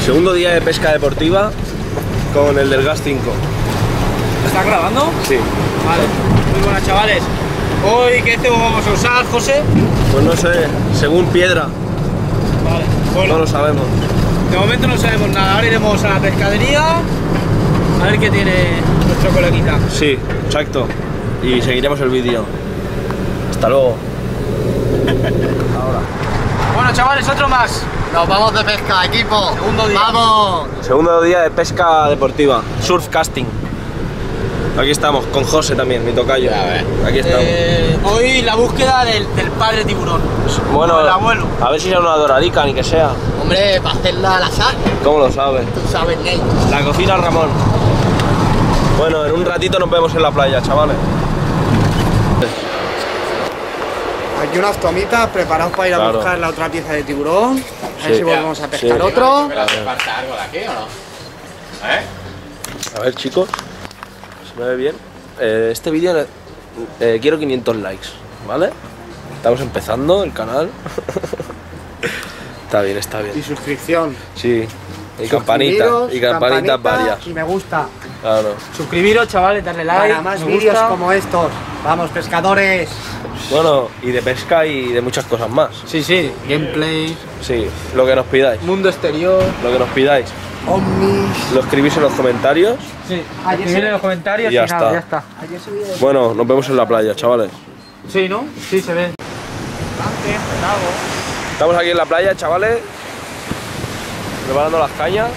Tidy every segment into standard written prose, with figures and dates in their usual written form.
Segundo día de pesca deportiva con el del Gas 5. ¿Estás grabando? Sí. Vale. Muy buenas, chavales. Hoy, ¿qué cebo vamos a usar, José? Pues no sé, según piedra. Vale. Bueno, No lo sabemos. de momento no sabemos nada. Ahora iremos a la pescadería a ver qué tiene nuestro coleguita. Sí, exacto. Y seguiremos el vídeo. Hasta luego. Ahora. Bueno, chavales, otro más. Nos vamos de pesca, equipo. Segundo día. ¡Vamos! Segundo día de pesca deportiva. Surf casting. Aquí estamos, con José también, mi tocayo. Aquí estamos. Hoy la búsqueda del padre tiburón. Bueno, el abuelo. a ver si sea una doradica, ni que sea. Hombre, para hacerla la sal. ¿Cómo lo sabes? Tú sabes, Ney. La cocina Ramón. Bueno, en un ratito nos vemos en la playa, chavales. Aquí unas tomitas preparados para ir a Claro. buscar la otra pieza de tiburón. A ver Sí. si volvemos a pescar Sí. otro. ¿Falta algo de aquí o no? A ver, chicos, ¿se me ve bien? Este vídeo quiero 500 likes, ¿vale? Estamos empezando el canal. Está bien, está Y bien. suscripción. Sí, y campanitas, Suscribiros, y campanitas campanita varias. Y me gusta. Claro. Suscribiros, chavales, darle like. Para más me vídeos gusta. como estos. Vamos, pescadores. Bueno, y de pesca y de muchas cosas más. Sí, sí. Gameplay, Sí, lo que nos pidáis. mundo exterior. Lo que nos pidáis. Ovnis. Lo escribís en los comentarios. Sí. Ayer Escribid se- en los comentarios Y ya y nada, está. ya está. Ayer subí de... Bueno, nos vemos en la playa, chavales. Sí, ¿no? Sí, se ve. Estamos aquí en la playa, chavales. Preparando las cañas.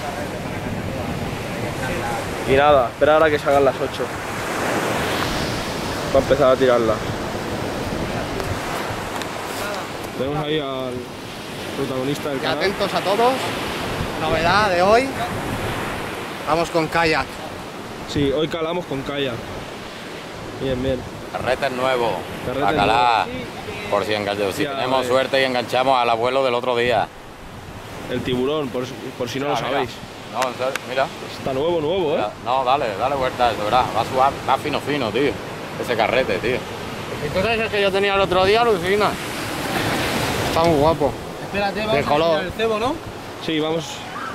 Y nada, espera ahora que salgan las 8. Va a empezar a tirarla. Tenemos ahí al protagonista del Y canal. atentos a todos. Novedad de hoy. Vamos con kayak. Sí, hoy calamos con kayak. Bien, bien. Carrete nuevo. Carrete Bacalá. Por si enganchamos. Si Ya, tenemos vale. suerte y enganchamos al abuelo del otro día. El tiburón, por si no lo Mira, sabéis. No, en serio, mira. Está nuevo, nuevo, ¿eh? No, dale vuelta a eso, ¿verdad? Va suave, va fino, fino, tío. Ese carrete, tío. Entonces el que yo tenía el otro día, Lucina. Está muy guapo. Espérate, De vamos a color. mirar el cebo, ¿no? Sí, vamos.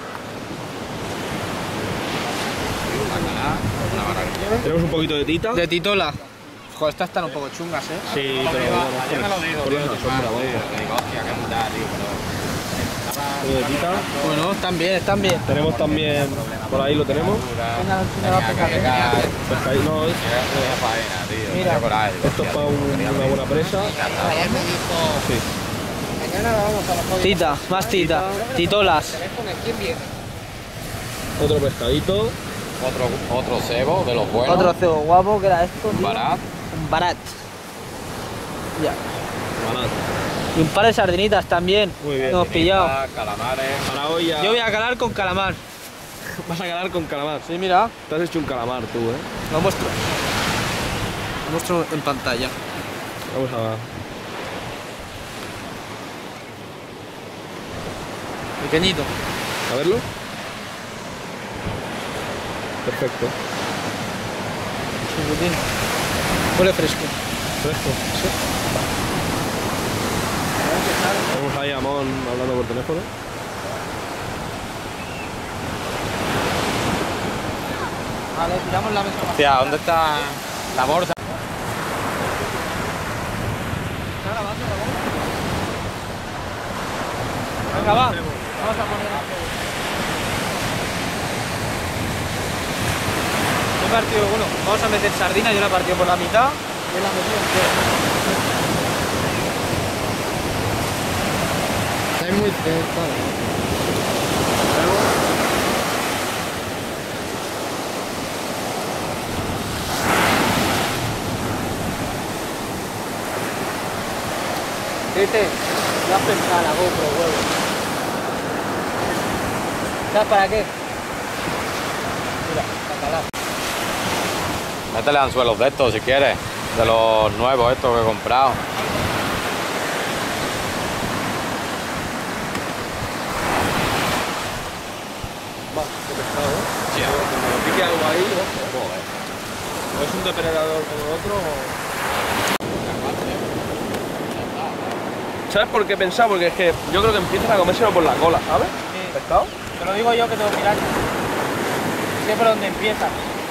Tenemos un poquito de tita. De titola. Joder, estas están un poco chungas, ¿eh? Sí, pero Ayer me lo dijo, por tío. la sombra, vamos. Digo, hostia, qué muda, tío, Un poco de tita. Bueno, están bien, están bien. Tenemos también, por ahí lo tenemos. Pescadito, no, faena, tío. Mira. Qué coraje, digo, esto es hostia, para tío, una buena presa. Ayer me dijo... Sí. Mañana vamos a la joya. Tita, más tita. Titolas. ¿Quién viene? Otro pescadito. Otro cebo de los buenos. Otro cebo guapo, que era esto, tío. Barat. Un barat. Ya. Barato. Y un par de sardinitas también. Muy bien. Hemos pillado. Calamares. Para hoy ya. Yo voy a calar con calamar. Vas a calar con calamar. Sí, mira. Te has hecho un calamar tú, ¿eh? Lo muestro. Lo muestro en pantalla. Vamos a... Pequeñito. ¿A verlo? Perfecto. Chiquitín. Huele fresco. Fresco. Sí. Tenemos ahí a Mon hablando por teléfono. Vale, tiramos la mesa. Hostia, ¿dónde está la bolsa? Venga, va. Vamos a poner. Yo he partido, bueno, vamos a meter sardina, yo la he partido por la mitad. Y él la ha metido entera. Está muy cerca. Vete, ya has pensado la GoPro, huevo. ¿Sabes para qué? Mira, para calar. Métele anzuelos de estos si quieres. De los nuevos estos que he comprado. Va, qué pescado, ¿eh? Sí. Cuando lo pique algo ahí, ojo. O es un depredador como otro o... ¿Sabes por qué he pensado? Porque es que yo creo que empiezan a comérselo por la cola, ¿sabes? Sí. ¿Pescado? Te lo digo yo que tengo piraña. Sé por dónde empieza.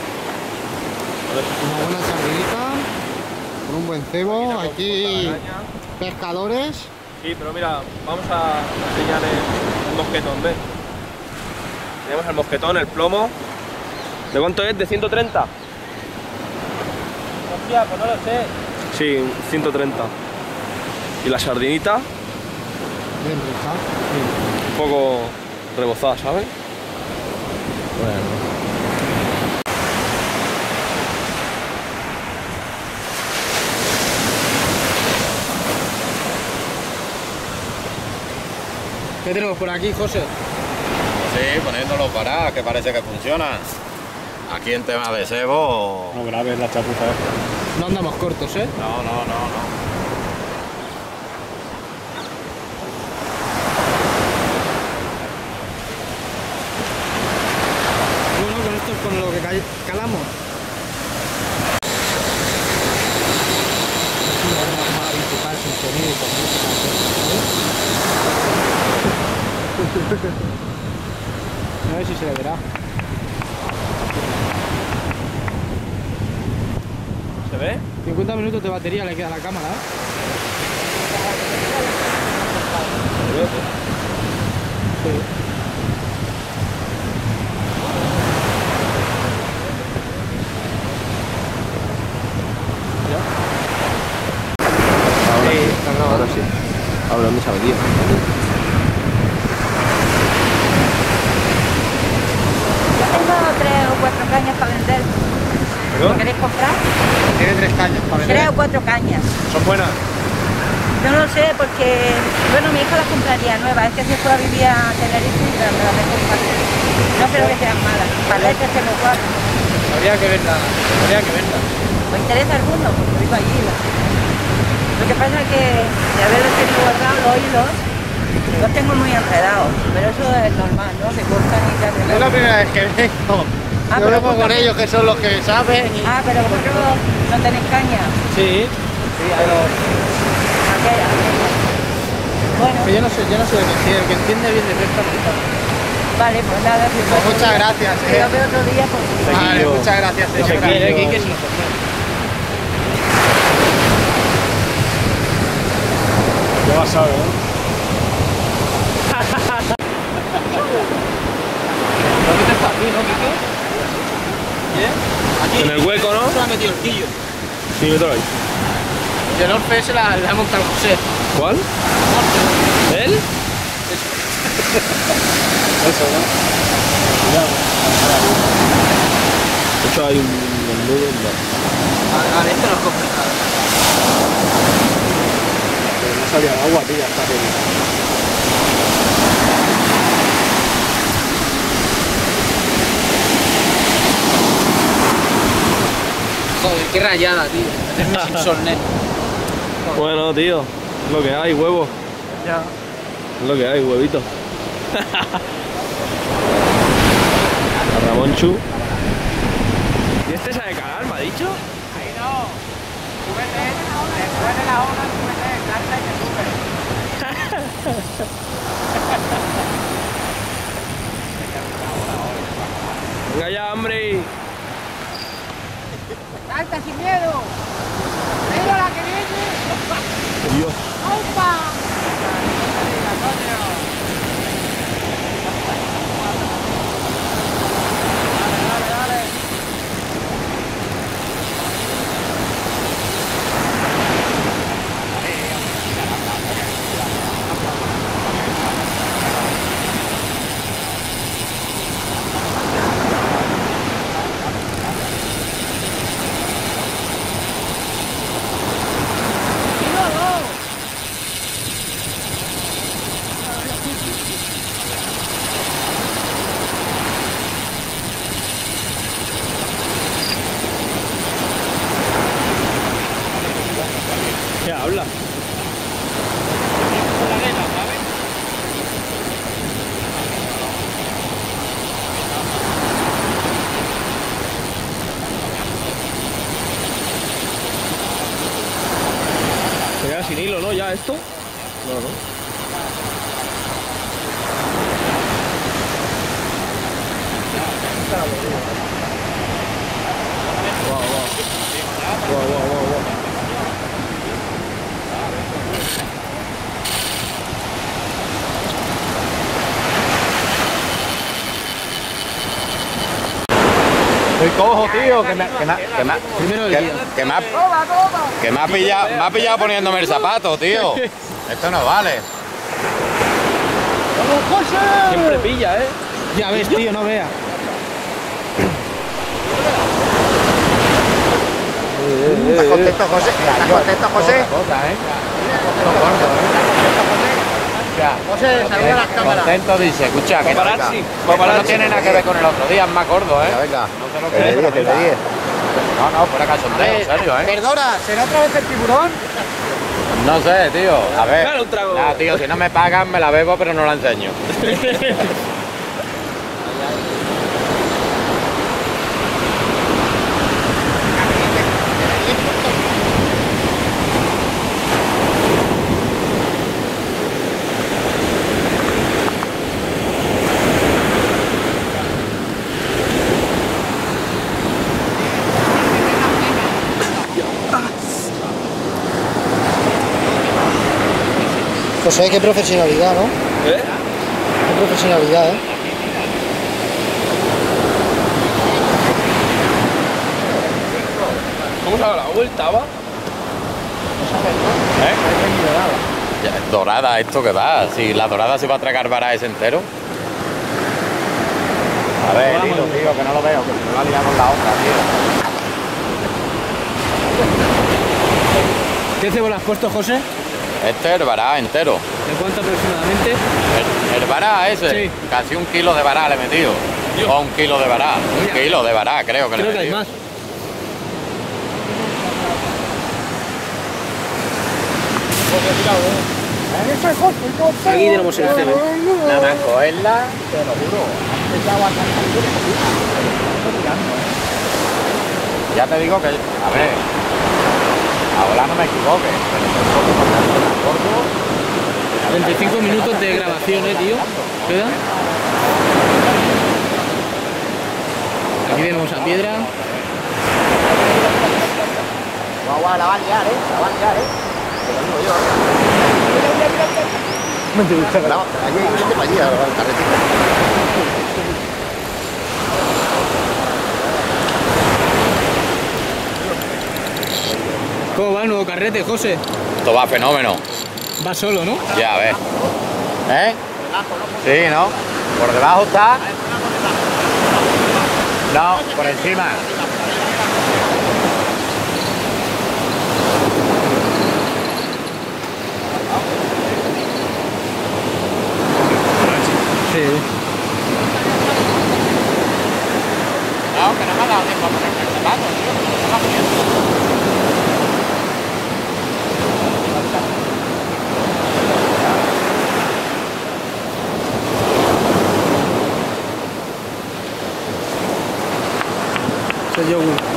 Una buena sardinita, con un buen cebo. Aquí pescadores. Sí, pero mira, vamos a enseñar el mosquetón, ¿ves? Tenemos el mosquetón, el plomo. ¿De cuánto es? ¿De 130? Hostia, pues no lo sé. Sí, 130. Y la sardinita, Bien rija. un poco rebozada, ¿sabes? Bueno. ¿Qué tenemos por aquí, José? Sí, poniéndolo para, que parece que funciona. Aquí en tema de cebo... No grabes la chapuza esta. No andamos cortos, ¿eh? No. Bueno, con esto es con lo que calamos. A ver si se le verá. ¿Se ve? 50 minutos de batería le queda a la cámara, ¿eh? Sí. Ahora sí. Ahora, ¿dónde se ha metido? Tengo 3 o 4 cañas para vender. ¿Lo queréis comprar? Tiene 3 cañas para vender. 3 o 4 cañas. ¿Son buenas? Yo no lo sé porque, bueno, mi hija las compraría nuevas. Es que se fue a vivir a Tenerife y me las dejó en parte. No creo que sean malas. Paletes tengo 4. Habría que verla. ¿Os interesa alguno? Porque vivo allí. Lo que pasa es que de haberlos tenido guardados los hilos, los tengo muy enredados. Pero eso es normal, ¿no? Se cortan y se Es la primera vez que vengo. Ah, Yo pero vengo con ellos, que son los que saben. Y... Ah, pero vosotros no tenéis caña. Sí. Pero... aquella. Bueno, Que yo no sé de qué entiende. El que entiende bien de pesca, puta. vale, pues nada. Si Pues muchas gracias, Si lo veo otro día, pues... Vale, muchas gracias, señora. Quique se lo sorprende. Ya vas a ver, ¿eh? Lo metes para aquí, ¿no, Quique? ¿Bien? Aquí. En el hueco, ¿no? Se ha metido el quillo. Sí, mételo ahí. Y el Orfe se la ha montado José. ¿Cuál? ¿Él? Eso, ¿no? Cuidado. De hecho hay un nudo. Vale, esto no es complicado. Pero no salía el agua, tía, está bien. Joder, qué rayada, tío. Meterme sin solnet. Bueno, tío, es lo que hay, huevo. Ya. Es lo que hay, huevito. A Ramonchu. ¿Y este sabe calar, me ha dicho? Ahí no. Súbete, después de la hora, súbete, salta y te sube. Venga ya, hombre. ¡Salta sin miedo! ¡Mira la que viene! Dios. ¡Opa! ¿Qué habla? Con la arena, ¿sabes? Se queda sin hilo, ¿no? ¿Ya esto? No, no. Estoy cojo, tío, que me ha pillado poniéndome el zapato, tío. Esto no vale. Siempre pilla, ¿eh? Ya ves, tío, no veas. ¿Estás contento, José? ¿Estás contento, José? José, saluda a las cámaras. Contento, dice, escucha, que no tiene nada que ver con el otro día, es más gordo, ¿eh? Venga, No sé lo que es. te pedí. No, fuera cachondeo, en serio, ¿eh? Perdona, ¿será otra vez el tiburón? No sé, tío. A ver. Claro, un trago. Nah, tío, si no me pagan, me la bebo, pero no la enseño. José, qué profesionalidad, ¿no? ¿Eh? Qué profesionalidad, ¿eh? ¿Cómo se ha dado la vuelta, va? Dorada, ¿esto qué va? Si la dorada se va a tragar Baraes entero. A ver, dilo, tío, que no lo veo, que se me va a liar con la otra, tío. ¿Qué cebo le has puesto, José? Este es el vará entero. ¿De cuánto aproximadamente? El vará ese, Sí. casi 1 kilo de vará le he metido. O 1 kilo de vará. 1 kilo de vará, creo que le he Creo que hay metido. más. Aquí tenemos el cebo. Nada más cogerla, te lo juro. Antes de aguantar ya te digo que, a ver, ahora no me equivoque, pero 25 minutos de grabación, tío. ¿Queda? Aquí tenemos a Piedra. Guau, la va a liar, ¿eh? La va a liar, ¿eh? Te lo digo yo. No, allí, vete para allí, a la carretera. ¿Cómo va el nuevo carrete, José? esto va fenómeno. Va solo, ¿no? Ya ves. ¿Eh? Sí, ¿no? Por debajo está. No, por encima. Sí. No, que no me ha dado tiempo a ponerme el zapato, tío. Soy yo, güey.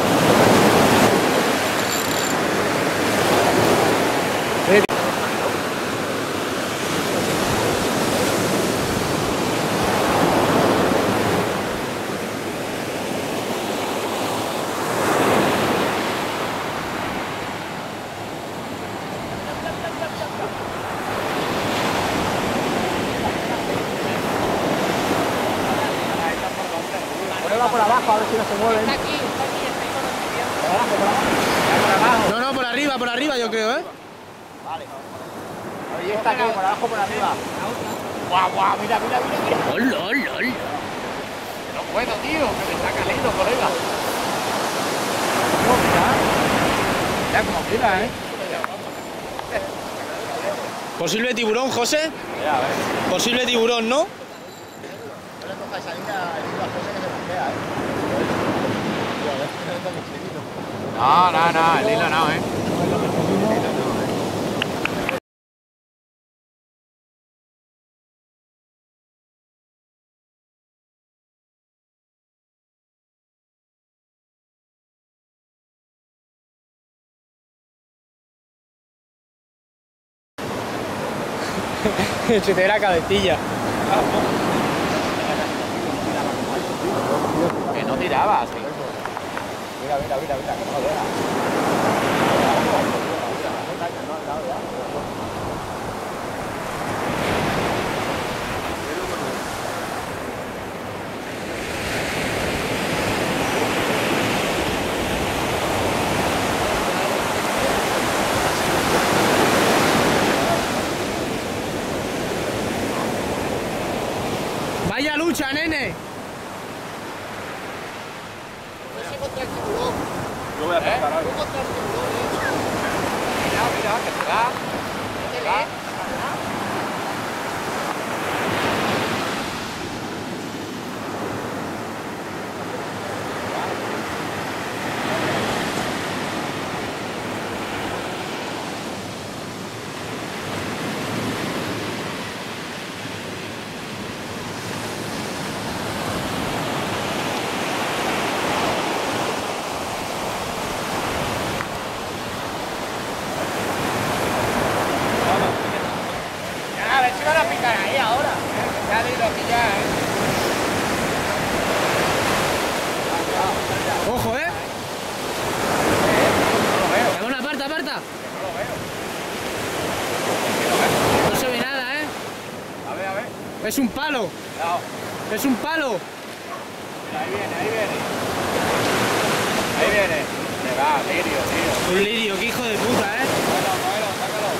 Por abajo, a ver si no se mueven. No, por arriba yo creo, ¿eh? Ahí está aquí, por abajo, por arriba. Guau, guau, mira, mira, mira. ¡Hola, hola, hola! No puedo, tío, que me está caliendo, colega. Ya como quiera, ¿eh? Posible tiburón, José. Ya, a ver. Posible tiburón, ¿no? No le cojáis ahí a José que se bloquea, ¿eh? No, el hilo no, ¿eh? Se te ve la cabecilla. Que no tiraba así. Mira, mira, mira, mira, que no lo vea. Vaya lucha, nene. Ese contra el tiburón. Yo voy a pescar algo. Tú contra el tiburón, Mira, que te da. Métele. A ver si van a picar ahí ahora. Ya digo que ya, Ojo, Bueno, aparta, aparta. No se ve nada, A ver, a ver. Es un palo. Cuidado. Es un palo. Mira, ahí viene, ahí viene. Ahí viene. Se va, lirio, tío. Un lirio, qué hijo de puta, Cógelo, sácalo.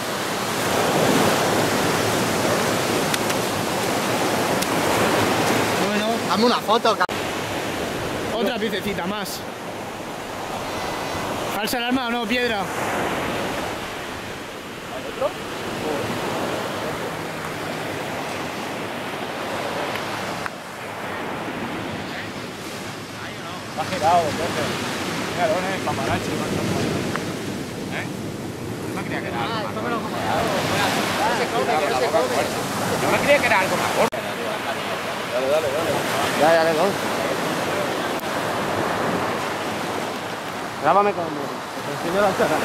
Bueno, Hazme una foto, cabrón. otra piececita más. ¿Falsa alarma o no? Piedra. Está girado, entonces. Mira, lo ven en el paparazzi. No creía que era algo más gordo. Yo no creía que era algo más gordo. Ya, le doy. Grábame con... Te enseño la cara.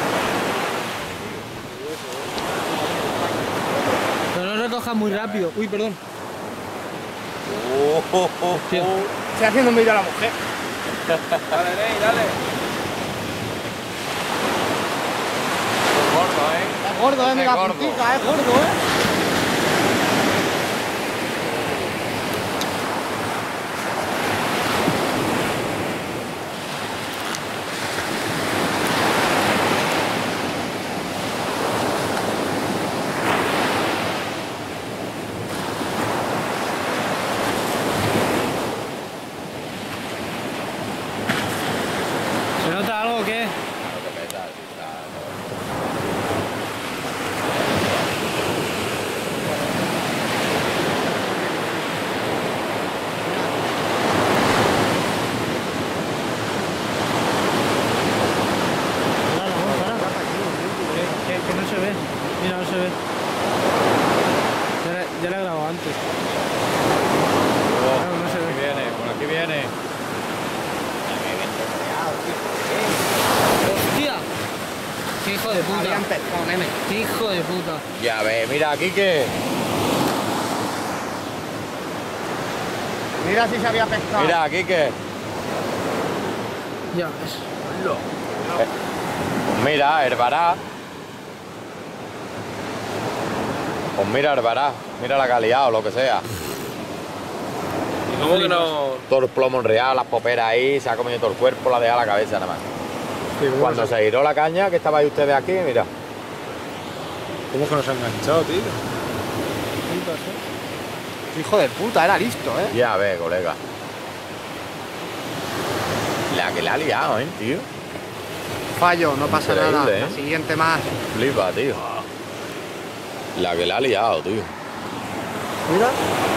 Pero no recojas muy rápido. Uy, perdón. Hostia. Estoy haciendo un vídeo a la mujer. Dale, Ney, dale. Gordo, ¿eh? Es gordo, mega gordo. puntica, es gordo, ¿Se nota algo o qué? Que no se ve. Mira, no se ve. Ya la he grabado antes. Claro, no se Aquí ve. viene, por aquí viene. ¡Hostia! ¡Qué hijo de puta! Había empezado, nene. ¡Qué hijo de puta! Ya ves, mira aquí que... Mira si se había pescado. Mira aquí que... Ya ves. Mira, herbará. Pues mira, herbará. Mira la calidad o lo que sea. ¿Y cómo que no? Todo el plomo enreado, las poperas ahí, se ha comido todo el cuerpo, la deja la cabeza nada más. Cuando se giró la caña, que estabais ustedes aquí, mira. ¿Cómo que nos ha enganchado, tío? Hijo de puta, era listo, Ya ves, colega. La que le ha liado, tío. Fallo, no pasa Increíble, nada. ¿eh? La siguiente más. Flipa, tío. La que le ha liado, tío. Mira.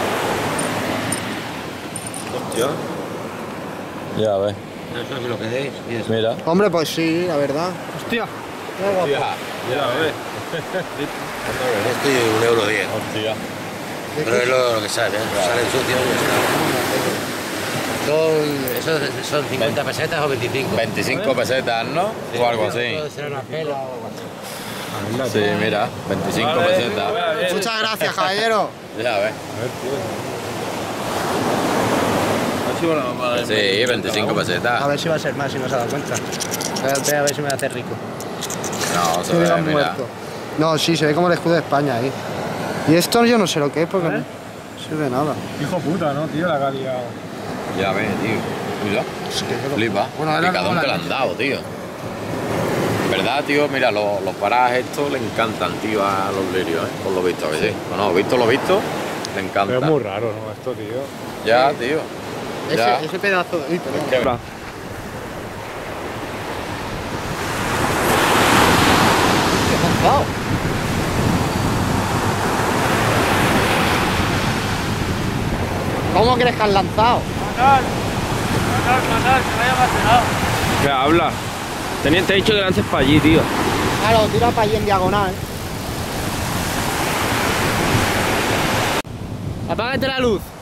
Hostia. Ya ves. Eso es lo que deis. Mira. Hombre, pues sí, la verdad. ¡Hostia! Qué guapo. Ya. Ya ves. Estoy €1,10. Hostia. Pero es lo que sale, ¿eh? Sale sucio y ya está. Son 50 pesetas o 25. 25 pesetas, ¿no? O algo así. Puede ser una pela o algo así. Sí, mira. 25 Vale, pesetas. vaya bien. Muchas gracias, caballero. Ya ves. Ha sido una mamada. Sí, 25 A pesetas. ver si va a ser más si no se ha dado cuenta. Espérate a ver si me hace rico. No, se Se ve, hubiera mira. muerto. No, sí, se ve como el escudo de España ahí. Y esto yo no sé lo que es porque A ver. no sirve de nada. Hijo puta, ¿no, tío? La que ha liado. Ya ves, tío. Mira. Es que yo lo- Flipa. Bueno, era Picadón como que la le han dado, tío. ¿Verdad, tío? Mira, los parajes estos le encantan, tío, a los lirios, ¿eh? Por lo visto, que sí. Bueno, visto lo visto, Le encanta. Pero es muy raro, ¿no? Esto, tío. Ya, tío. Ya. Ese pedazo de... Uy, perdón. Que- ¡Qué lanzado! ¿Cómo crees que has lanzado? ¿Qué habla? Te he dicho que lances para allí, tío. Claro, tira para allí en diagonal. Apágate la luz.